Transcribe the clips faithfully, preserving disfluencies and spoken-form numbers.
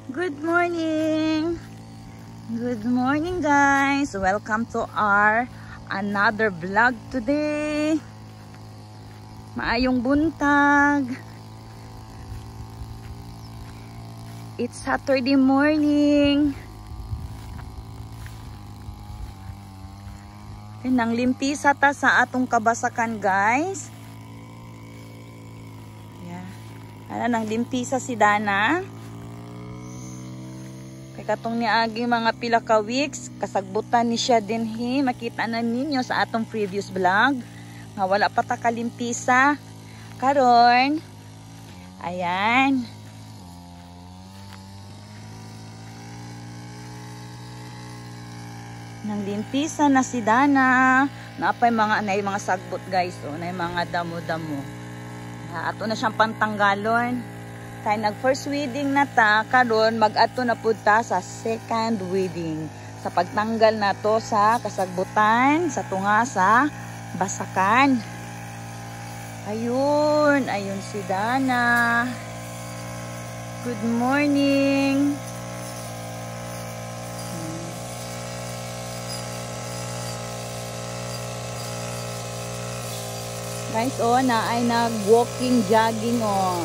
Good morning! Good morning guys! Welcome to our another vlog today. Maayong buntag. It's Saturday morning. Nang limpisa ta sa atong kabasakan guys. Yeah. Ano nang limpisa si Dana. Katong ni agi mga pila ka weeks kasagbutan ni siya din hi, makita na ninyo sa atong previous vlog nga wala pa ta kalimpisa karon. Ayan, nang limpisa na si Dana. Napay mga anay mga sagbot guys, oh, nay mga damo-damo. Ato na siyang pantanggalon. Kaya nag first weeding na ta, karon mag-ato na pud ta sa second weeding. Sa pagtanggal na to sa kasagbutan, sa tunga sa basakan. Ayun, ayun si Dana. Good morning. Guys, oh, na ay nag-walking, jogging, oh.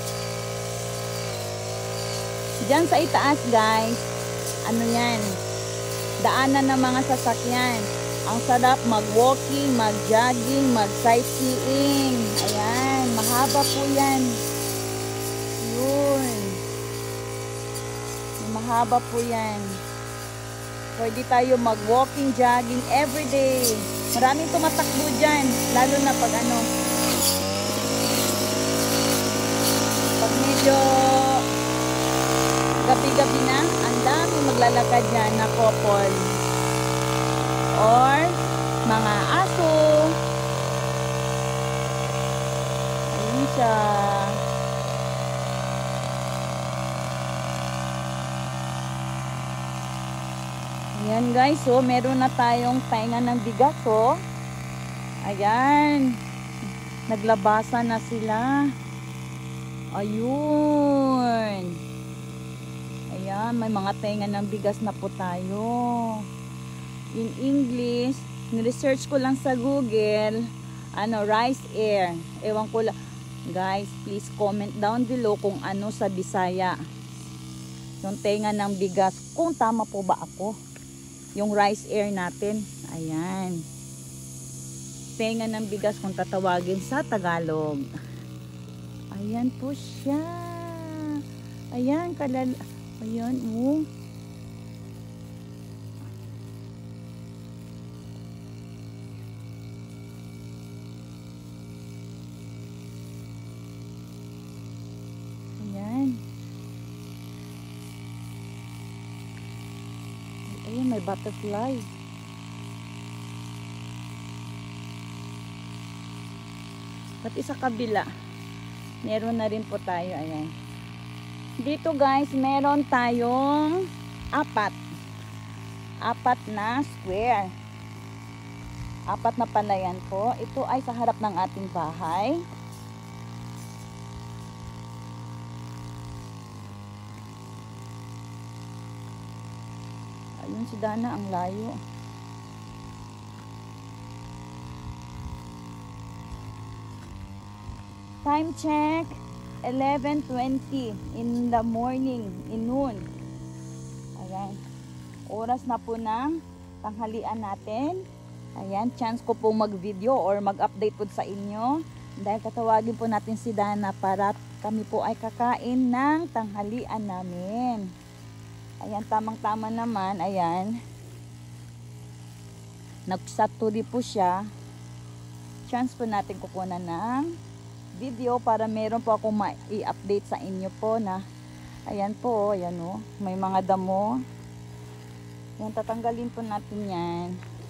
Diyan sa itaas guys, ano yan, daanan ng mga sasakyan. Ang sarap mag-walking, mag-jogging, mag-sightseeing. Ayan, mahaba po yan. Yun. Mahaba po yan. Pwede tayo mag-walking, jogging everyday. Maraming tumatakbo dyan, lalo na pag ano, pag medyo gabi-gabi na, ang dami maglalakad dyan na couple or mga aso. Ayun siya. Ayan guys, so meron na tayong painga ng bigas, oh. Ayan, naglabasan na sila. Ayun. Ayan, may mga tenga ng bigas na po tayo. In English, ni-research ko lang sa Google, ano, rice air. Ewan ko lang. Guys, please comment down below kung ano sa Bisaya. Yung tenga ng bigas. Kung tama po ba ako. Yung rice air natin. Ayan. Tenga ng bigas kung tatawagin sa Tagalog. Ayan po siya. Ayan, kalal... Ayan, oh. Ayan. Ayan, may butterfly. Pati sa kabila, meron na rin po tayo. Ayan. Dito guys, meron tayong apat. Apat na square. Apat na palayan po. Ito ay sa harap ng ating bahay. Ayun si Dana, ang layo. Time check. eleven twenty in the morning, in noon. Ayan. Oras na po ng tanghalian natin. Ayan, chance ko pong mag-video or mag-update po sa inyo. Dahil tatawagin po natin si Dana para kami po ay kakain ng tanghalian namin. Ayan, tamang-tama naman. Ayan. Nagsaturi po siya. Chance po natin kukunan ng video para meron po akong ma-i-update sa inyo po na ayan po, ayan o, may mga damo. Yan, tatanggalin po natin yan.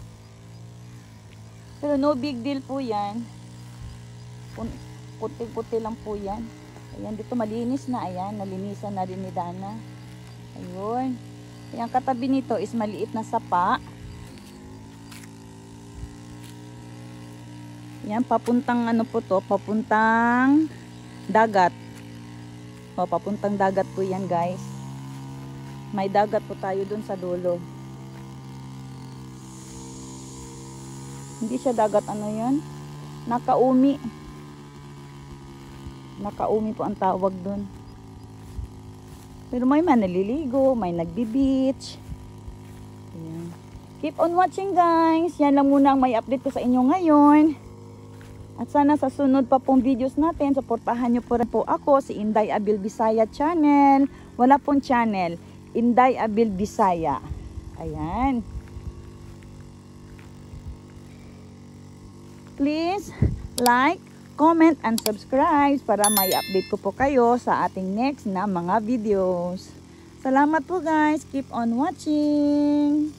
Pero no big deal po yan. Puti-puti lang po yan. Ayan, dito malinis na. Ayan, nalinisan na rin ni Dana. Ayun. Ayan, katabi nito is maliit na sapa. Yan, papuntang ano po to, papuntang dagat. O, papuntang dagat po yan guys. May dagat po tayo dun sa dulo. Hindi siya dagat, ano yun? Nakaumi. Nakaumi po ang tawag dun. Pero may man naliligo, may nagbi-beach. Ayan. Keep on watching guys. Yan lang muna ang may update ko sa inyo ngayon. At sana sa sunod pa pong videos natin, suportahan nyo po rin po ako, si Inday Abil Bisaya Channel. Wala pong channel, Inday Abil Bisaya. Ayan. Please like, comment, and subscribe para may update ko po kayo sa ating next na mga videos. Salamat po guys. Keep on watching.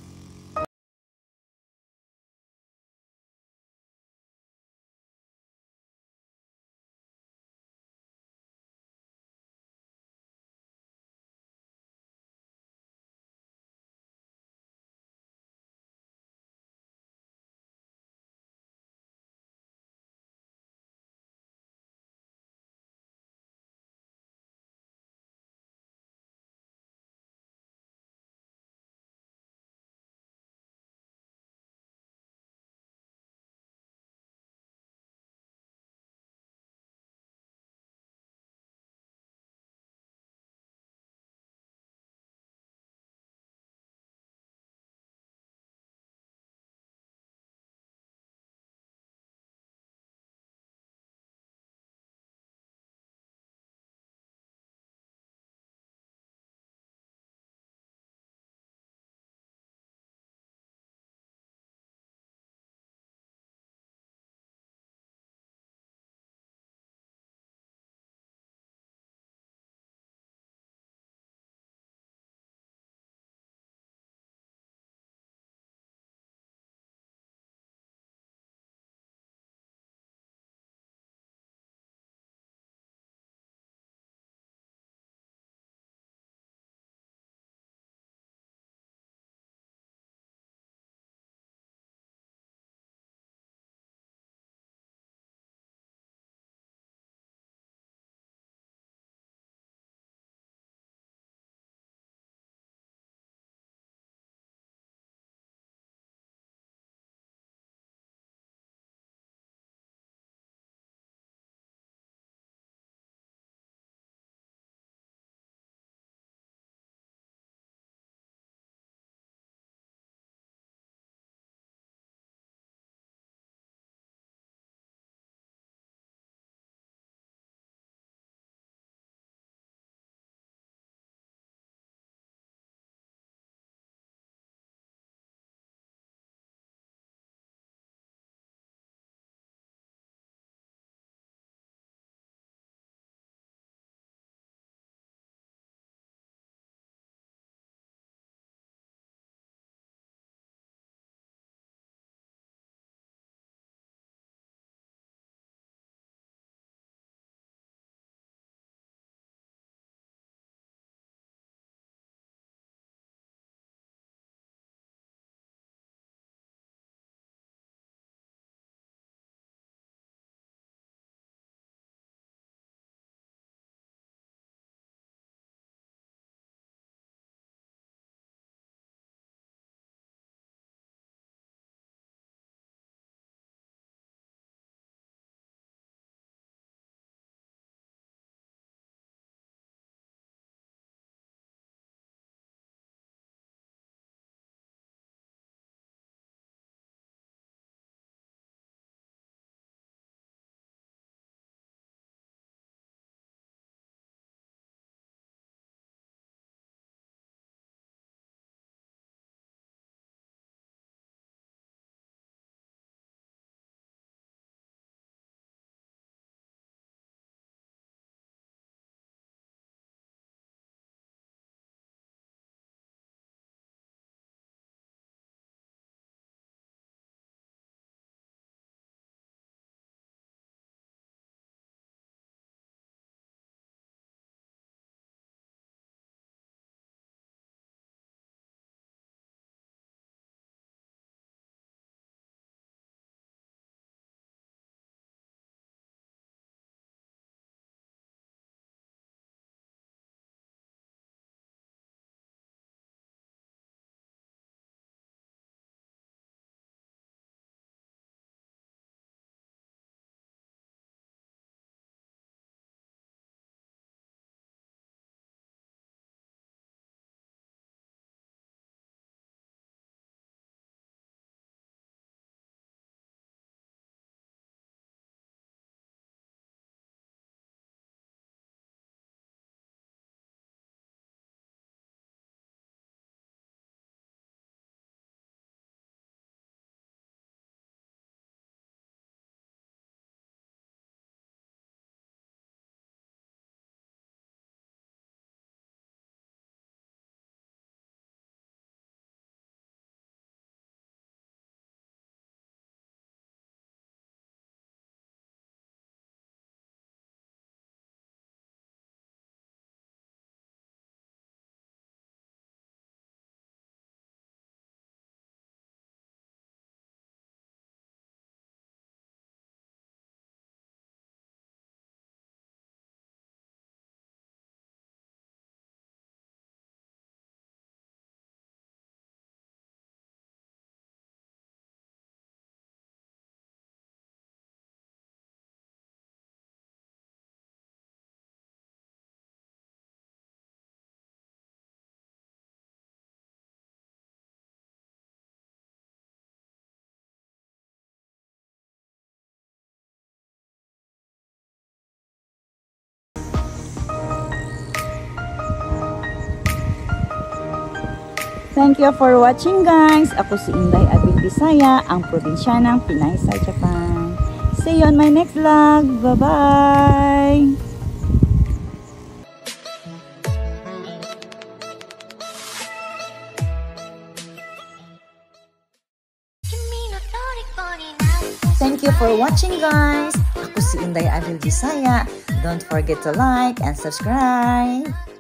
Thank you for watching guys. Ako si Inday Abil Bisaya, ang probinsyanang Pinay sa Japan. See you on my next vlog. Bye-bye! Thank you for watching guys. Ako si Inday Abil Bisaya. Don't forget to like and subscribe.